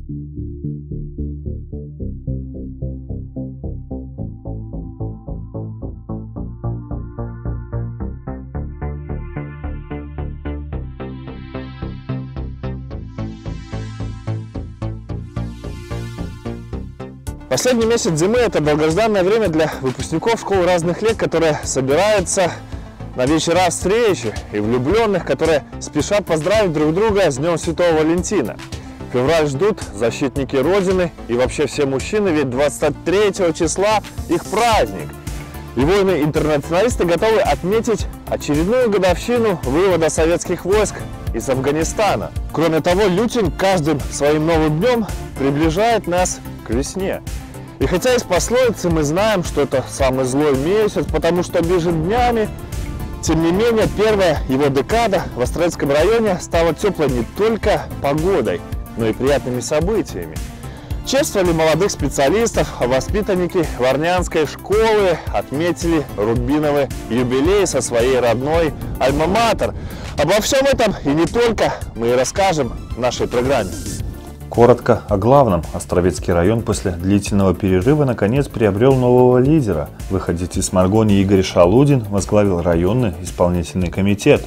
Последний месяц зимы – это долгожданное время для выпускников школ разных лет, которые собираются на вечера встречи, и влюбленных, которые спешат поздравить друг друга с Днем Святого Валентина. Февраль ждут защитники Родины и вообще все мужчины, ведь 23 числа их праздник. И воины-интернационалисты готовы отметить очередную годовщину вывода советских войск из Афганистана. Кроме того, Лютин каждым своим новым днем приближает нас к весне. И хотя из пословицы мы знаем, что это самый злой месяц, потому что бежит днями, тем не менее первая его декада в Островецком районе стала теплой не только погодой, но и приятными событиями. Чествовали молодых специалистов, а воспитанники Варнянской школы отметили рубиновый юбилей со своей родной альма-матер. Обо всем этом и не только мы и расскажем в нашей программе. Коротко о главном. Островецкий район после длительного перерыва наконец приобрел нового лидера. Выходец из Маргони Игорь Шалудин возглавил районный исполнительный комитет.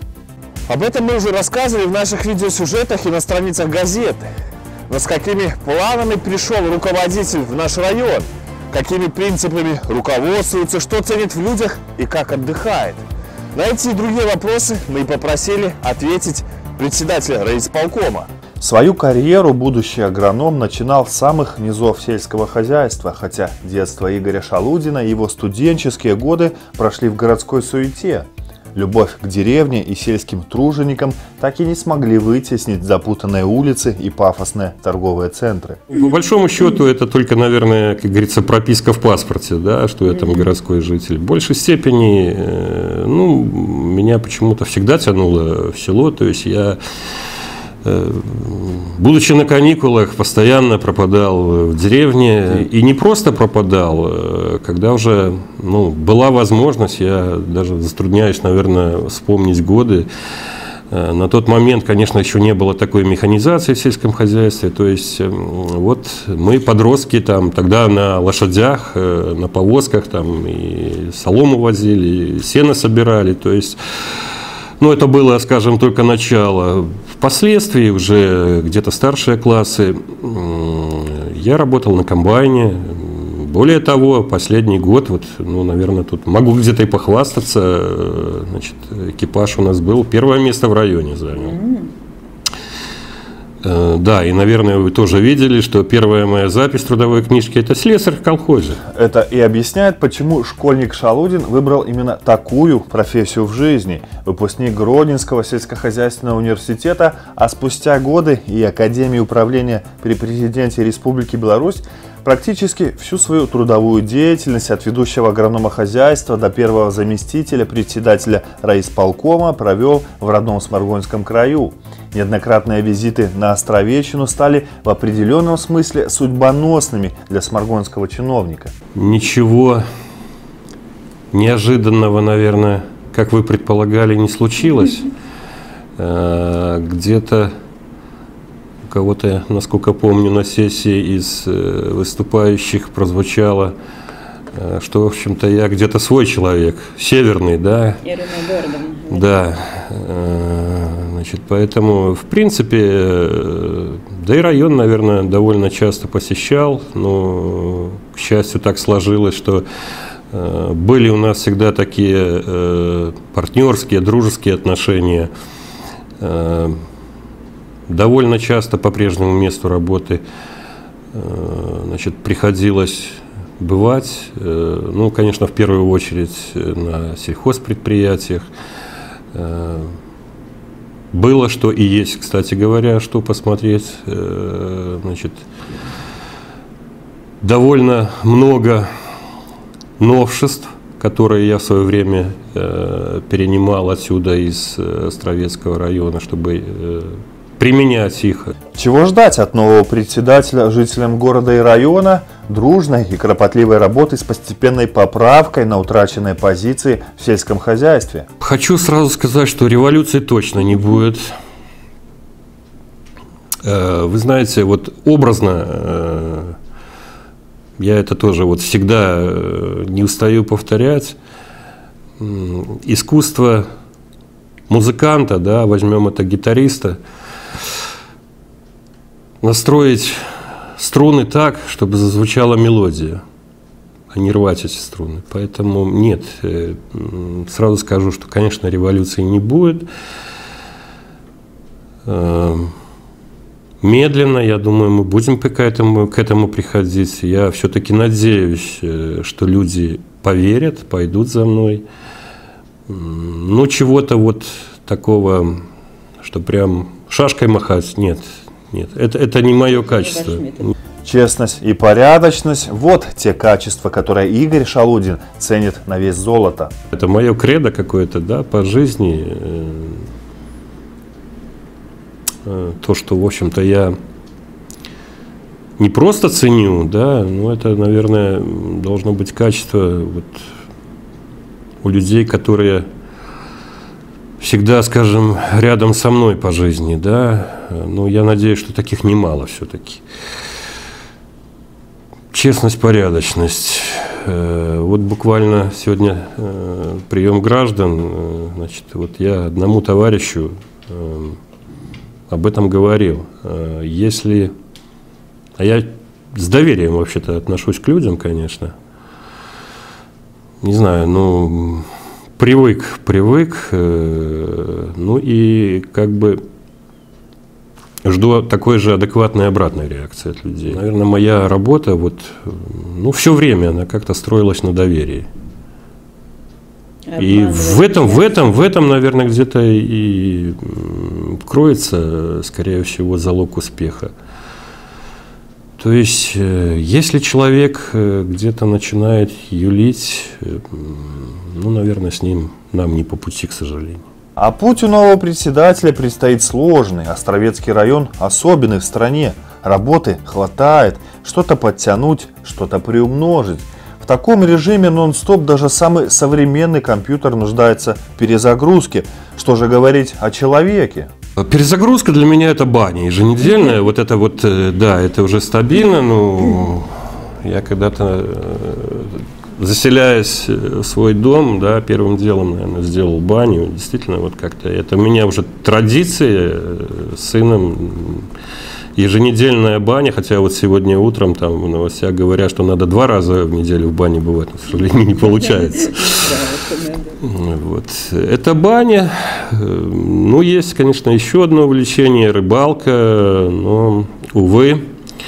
Об этом мы уже рассказывали в наших видеосюжетах и на страницах газеты. Но с какими планами пришел руководитель в наш район? Какими принципами руководствуется, что ценит в людях и как отдыхает? На эти и другие вопросы мы и попросили ответить председателя райисполкома. Свою карьеру будущий агроном начинал с самых низов сельского хозяйства, хотя детство Игоря Шалудина и его студенческие годы прошли в городской суете. Любовь к деревне и сельским труженикам так и не смогли вытеснить запутанные улицы и пафосные торговые центры. По большому счету это только, наверное, как говорится, прописка в паспорте, да, что я там городской житель. В большей степени, меня почему-то всегда тянуло в село, то есть я, будучи на каникулах, постоянно пропадал в деревне. И не просто пропадал, когда уже была возможность, я даже затрудняюсь, наверное, вспомнить годы. На тот момент, конечно, еще не было такой механизации в сельском хозяйстве. То есть вот мы, подростки, тогда на лошадях, на повозках и солому возили, и сено собирали. То есть это было, скажем, только начало. Впоследствии, уже где-то старшие классы, я работал на комбайне. Более того, последний год, наверное, тут могу где-то и похвастаться, экипаж у нас был, первое место в районе занял. Да, и, наверное, вы тоже видели, что первая моя запись в трудовой книжке – это слесарь в колхозе. Это и объясняет, почему школьник Шалудин выбрал именно такую профессию в жизни. Выпускник Гродненского сельскохозяйственного университета, а спустя годы и Академии управления при президенте Республики Беларусь практически всю свою трудовую деятельность от ведущего агронома хозяйства до первого заместителя председателя райисполкома провел в родном Сморгонском краю. Неоднократные визиты на Островечину стали в определенном смысле судьбоносными для сморгонского чиновника. Ничего неожиданного, наверное, как вы предполагали, не случилось. Где-то у кого-то, насколько помню, на сессии из выступающих прозвучало, что, в общем-то, я где-то свой человек, северный, да? Ирина Гордон. Да. Поэтому, в принципе, да и район, наверное, довольно часто посещал, но, к счастью, так сложилось, что были у нас всегда такие партнерские, дружеские отношения. Довольно часто по прежнему месту работы приходилось бывать, конечно, в первую очередь на сельхозпредприятиях. Было что и есть, кстати говоря, что посмотреть. Довольно много новшеств, которые я в свое время перенимал отсюда из Островецкого района, чтобы применять их. Чего ждать от нового председателя жителям города и района? Дружной и кропотливой работы с постепенной поправкой на утраченные позиции в сельском хозяйстве. Хочу сразу сказать, что революции точно не будет. Вы знаете, вот образно, я это тоже вот всегда не устаю повторять, искусство музыканта, да, возьмем это гитариста, настроить струны так, чтобы зазвучала мелодия, а не рвать эти струны. Поэтому нет, сразу скажу, что, конечно, революции не будет. Медленно, я думаю, мы будем к этому приходить. Я все-таки надеюсь, что люди поверят, пойдут за мной. Ну, чего-то вот такого, что прям шашкой махать, нет. Это не мое качество. Честность и порядочность – вот те качества, которые Игорь Шалудин ценит на вес золота. Это мое кредо какое-то, да, по жизни. То, что, в общем-то, я не просто ценю, да, но это, наверное, должно быть качество вот у людей, которые всегда, скажем, рядом со мной по жизни, да. Но я надеюсь, что таких немало все-таки. Честность, порядочность. Вот буквально сегодня прием граждан, значит, вот я одному товарищу об этом говорил. Если... А я с доверием вообще-то отношусь к людям, конечно. Не знаю, ну, привык, ну и как бы жду такой же адекватной обратной реакции от людей. Наверное, моя работа, вот, ну, все время она как-то строилась на доверии. И в этом, наверное, где-то и кроется, скорее всего, залог успеха. То есть, если человек где-то начинает юлить, ну, наверное, с ним нам не по пути, к сожалению. А путь у нового председателя предстоит сложный. Островецкий район особенный в стране. Работы хватает, что-то подтянуть, что-то приумножить. В таком режиме нон-стоп даже самый современный компьютер нуждается в перезагрузке. Что же говорить о человеке? Перезагрузка для меня это баня еженедельная. Вот это вот, да, это уже стабильно. Ну, я когда-то, заселяясь в свой дом, да, первым делом, наверное, сделал баню. Действительно, вот как-то это у меня уже традиция с сыном. Еженедельная баня, хотя вот сегодня утром там в новостях говорят, что надо 2 раза в неделю в бане бывать, но, к сожалению, не получается. Вот. Это баня. Ну, есть, конечно, еще одно увлечение – рыбалка, но, увы,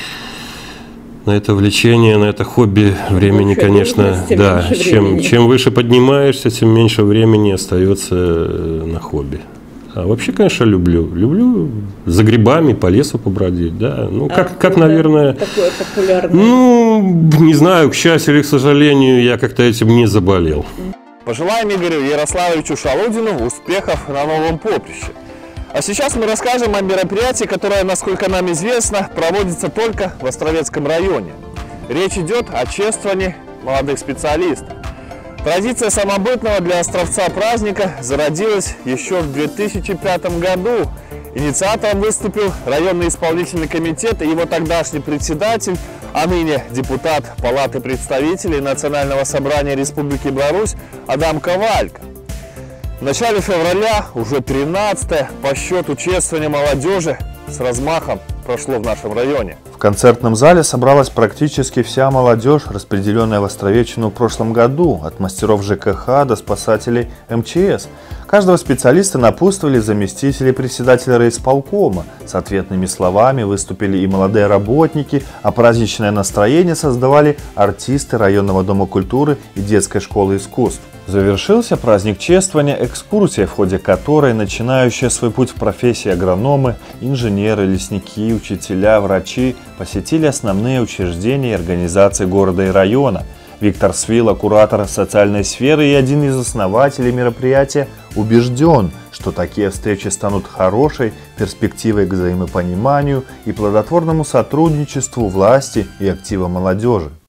на это увлечение, на это хобби времени, конечно, да, чем выше поднимаешься, тем меньше времени остается на хобби. А вообще, конечно, люблю за грибами по лесу побродить, да. Ну, как, наверное, такое популярное? Ну, не знаю, к счастью или к сожалению, я как-то этим не заболел. Пожелаем Игорю Ярославовичу Шалудину успехов на новом поприще. А сейчас мы расскажем о мероприятии, которое, насколько нам известно, проводится только в Островецком районе. Речь идет о чествовании молодых специалистов. Традиция самобытного для Островца праздника зародилась еще в 2005 году. Инициатором выступил районный исполнительный комитет и его тогдашний председатель, а ныне депутат Палаты представителей Национального собрания Республики Беларусь Адам Ковалько. В начале февраля, уже 13-е по счету чествования молодежи с размахом прошло в нашем районе. В концертном зале собралась практически вся молодежь, распределенная в Островеччину в прошлом году, от мастеров ЖКХ до спасателей МЧС. Каждого специалиста напутствовали заместители председателя райисполкома. С ответными словами выступили и молодые работники, а праздничное настроение создавали артисты районного дома культуры и детской школы искусств. Завершился праздник чествования экскурсией, в ходе которой начинающие свой путь в профессии агрономы, инженеры, лесники, учителя, врачи посетили основные учреждения и организации города и района. Виктор Свила, куратор социальной сферы и один из основателей мероприятия, убежден, что такие встречи станут хорошей перспективой к взаимопониманию и плодотворному сотрудничеству власти и актива молодежи.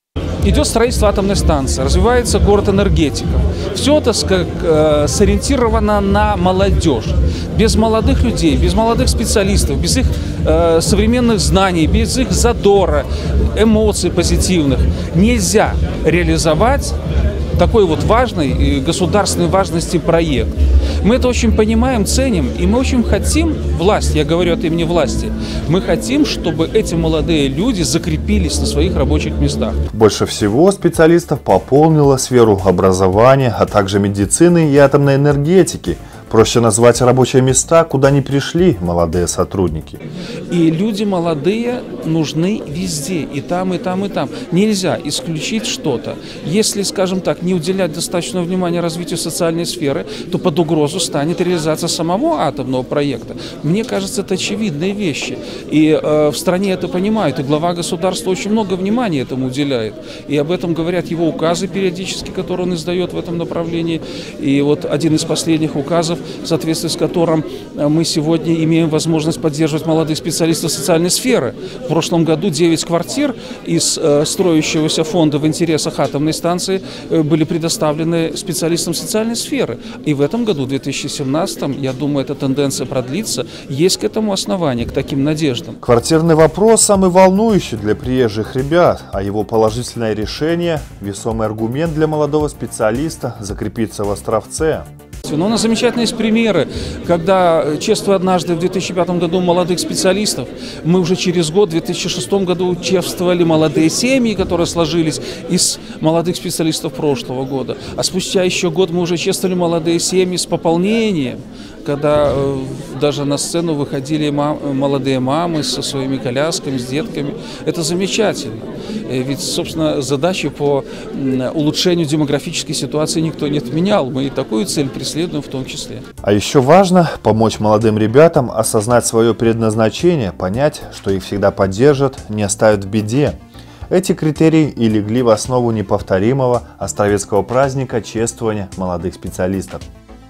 идет строительство атомной станции, развивается город энергетиков. Все это сориентировано на молодежь. Без молодых людей, без молодых специалистов, без их современных знаний, без их задора, эмоций позитивных нельзя реализовать такой вот важный и государственной важности проект. Мы это очень понимаем, ценим, и мы очень хотим, власть, я говорю от имени власти, мы хотим, чтобы эти молодые люди закрепились на своих рабочих местах. Больше всего специалистов пополнила сферу образования, а также медицины и атомной энергетики. Проще назвать рабочие места, куда не пришли молодые сотрудники. И люди молодые нужны везде, и там, и там, и там. Нельзя исключить что-то. Если, скажем так, не уделять достаточного внимания развитию социальной сферы, то под угрозу станет реализация самого атомного проекта. Мне кажется, это очевидные вещи. И в стране это понимают, и глава государства очень много внимания этому уделяет. И об этом говорят его указы периодически, которые он издает в этом направлении. И вот один из последних указов, в соответствии с которым мы сегодня имеем возможность поддерживать молодых специалистов социальной сферы. В прошлом году 9 квартир из строящегося фонда в интересах атомной станции были предоставлены специалистам социальной сферы. И в этом году, в 2017, я думаю, эта тенденция продлится. Есть к этому основания, к таким надеждам. Квартирный вопрос самый волнующий для приезжих ребят, а его положительное решение – весомый аргумент для молодого специалиста закрепиться в Островце. Но у нас замечательные есть примеры, когда, чествуя однажды в 2005 году молодых специалистов, мы уже через год, в 2006 году, чествовали молодые семьи, которые сложились из молодых специалистов прошлого года. А спустя еще год мы уже чествовали молодые семьи с пополнением, когда даже на сцену выходили молодые мамы со своими колясками, с детками. Это замечательно. Ведь, собственно, задачи по улучшению демографической ситуации никто не отменял. Мы и такую цель преследуем в том числе. А еще важно помочь молодым ребятам осознать свое предназначение, понять, что их всегда поддержат, не оставят в беде. Эти критерии и легли в основу неповторимого островецкого праздника чествования молодых специалистов.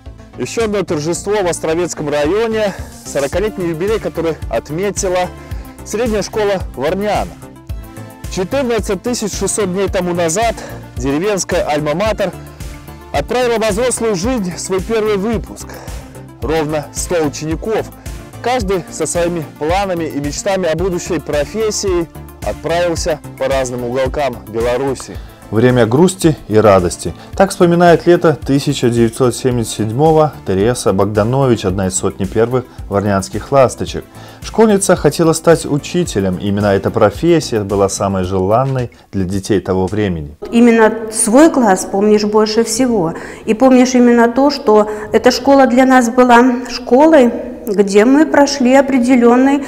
Еще одно торжество в Островецком районе, 40-летний юбилей, который отметила средняя школа в Арнянах. 14 600 дней тому назад деревенская альма-матер отправила во взрослую жизнь свой первый выпуск. Ровно 100 учеников, каждый со своими планами и мечтами о будущей профессии, отправился по разным уголкам Беларуси. Время грусти и радости. Так вспоминает лето 1977-го Тереса Богданович, одна из сотни первых варнянских ласточек. Школьница хотела стать учителем. Именно эта профессия была самой желанной для детей того времени. Именно свой класс помнишь больше всего. И помнишь именно то, что эта школа для нас была школой, где мы прошли определенный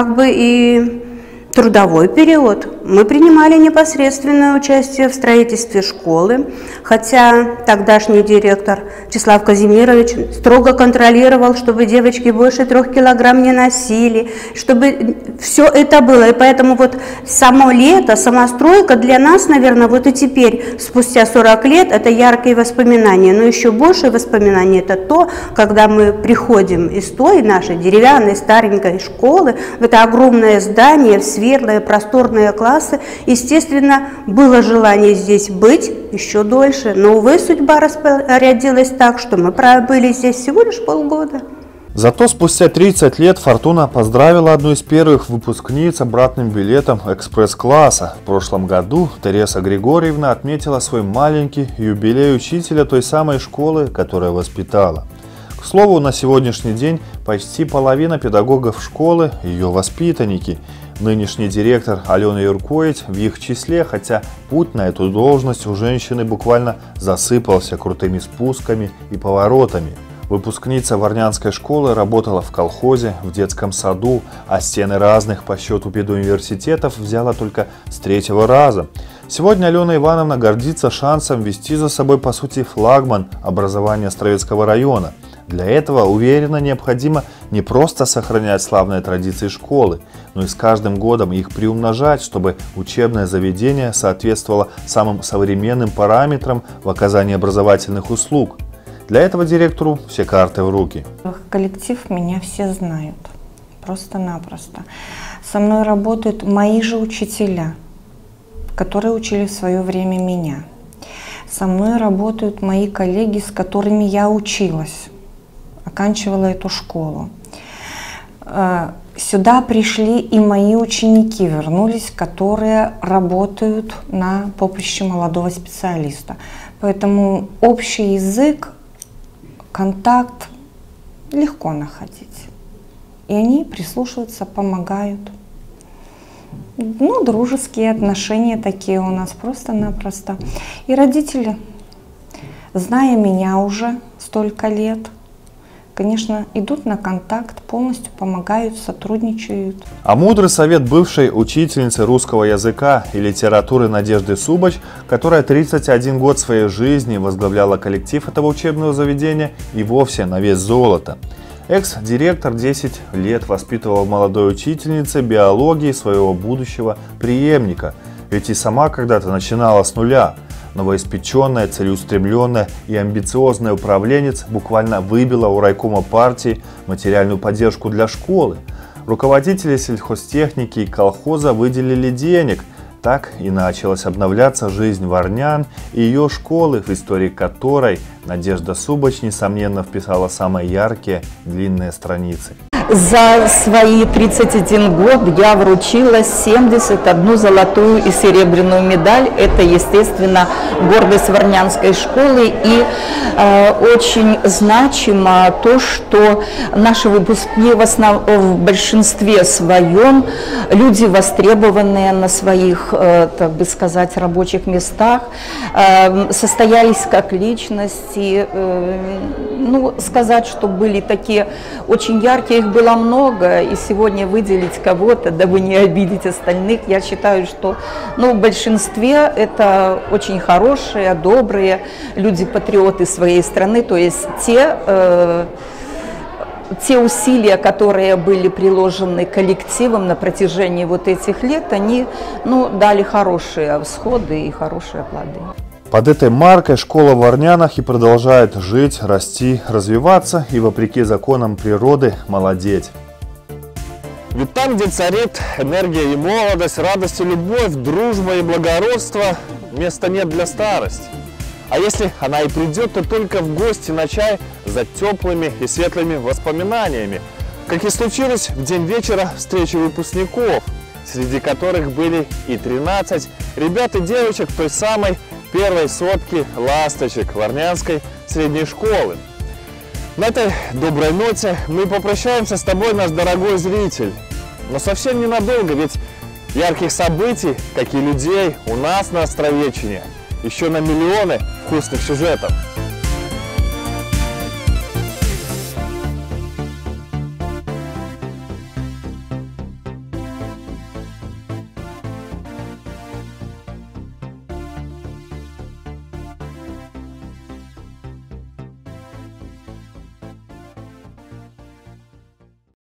и трудовой период. Мы принимали непосредственное участие в строительстве школы, хотя тогдашний директор Числав Казимирович строго контролировал, чтобы девочки больше 3 килограмм не носили, чтобы все это было. И поэтому само лето, сама стройка для нас, наверное, и теперь, спустя 40 лет, это яркие воспоминания. Но еще больше воспоминаний это то, когда мы приходим из той нашей деревянной старенькой школы в это огромное здание, в светлые просторные классы. Естественно, было желание здесь быть еще дольше, но, увы, судьба распорядилась так, что мы пробыли здесь всего лишь полгода. Зато спустя 30 лет Фортуна поздравила одну из первых выпускниц обратным билетом экспресс-класса. В прошлом году Тереса Григорьевна отметила свой маленький юбилей учителя той самой школы, которая воспитала. К слову, на сегодняшний день почти половина педагогов школы – ее воспитанники. Нынешний директор Алена Юркович в их числе, хотя путь на эту должность у женщины буквально засыпался крутыми спусками и поворотами. Выпускница Варнянской школы работала в колхозе, в детском саду, а стены разных по счету педуниверситетов взяла только с 3-го раза. Сегодня Алена Ивановна гордится шансом вести за собой, по сути, флагман образования Островецкого района. Для этого, уверенно, необходимо не просто сохранять славные традиции школы, но и с каждым годом их приумножать, чтобы учебное заведение соответствовало самым современным параметрам в оказании образовательных услуг. Для этого директору все карты в руки. Коллектив меня все знают, просто-напросто. Со мной работают мои же учителя. которые учили в свое время меня. Со мной работают мои коллеги, с которыми я училась, оканчивала эту школу. Сюда пришли и мои ученики, вернулись, которые работают на поприще молодого специалиста. Поэтому общий язык, контакт легко находить. И они прислушиваются, помогают. Ну, дружеские отношения такие у нас просто-напросто. И родители, зная меня уже столько лет, конечно, идут на контакт, полностью помогают, сотрудничают. А мудрый совет бывшей учительницы русского языка и литературы Надежды Субач, которая 31 год своей жизни возглавляла коллектив этого учебного заведения, и вовсе на вес золота. Экс-директор 10 лет воспитывал в молодой учительнице биологии своего будущего преемника, ведь и сама когда-то начинала с нуля. Новоиспеченная, целеустремленная и амбициозная управленец буквально выбила у райкома партии материальную поддержку для школы. Руководители сельхозтехники и колхоза выделили денег. Так и началась обновляться жизнь Варнян и ее школы, в истории которой Надежда Субач, несомненно, вписала самые яркие длинные страницы. За свои 31 год я вручила 71 золотую и серебряную медаль. Это, естественно, гордость Варнянской школы. И очень значимо то, что наши выпускники в большинстве своем люди, востребованные на своих, так бы сказать, рабочих местах, состоялись как личности. Ну, сказать, что были такие очень яркие, их было много, и сегодня выделить кого-то, дабы не обидеть остальных, я считаю, что в большинстве это очень хорошие, добрые люди, патриоты своей страны, то есть те усилия, которые были приложены коллективом на протяжении вот этих лет, они дали хорошие всходы и хорошие плоды. Под этой маркой школа в Варнянах и продолжает жить, расти, развиваться и, вопреки законам природы, молодеть. Ведь там, где царит энергия и молодость, радость и любовь, дружба и благородство, места нет для старости. А если она и придет, то только в гости на чай за теплыми и светлыми воспоминаниями, как и случилось в день вечера встречи выпускников, среди которых были и 13 ребят и девочек той самой первой сотки ласточек Варнянской средней школы. На этой доброй ноте мы попрощаемся с тобой, наш дорогой зритель. Но совсем ненадолго, ведь ярких событий, как и людей, у нас на Островеччине еще на миллионы вкусных сюжетов.